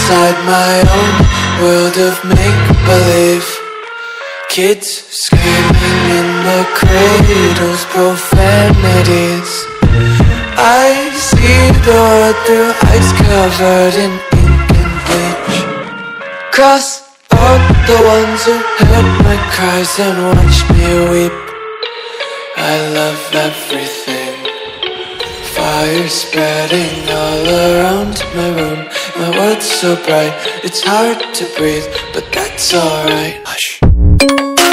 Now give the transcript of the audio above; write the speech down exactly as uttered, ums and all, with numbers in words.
inside my own world of make-believe. Kids screaming in the cradles, profanities. I see the world through ice covered in ink and bleach. Cross out the ones who heard my cries and watched me weep. I love everything. Fire spreading all around my room. My world's so bright, it's hard to breathe, but that's alright. Hush.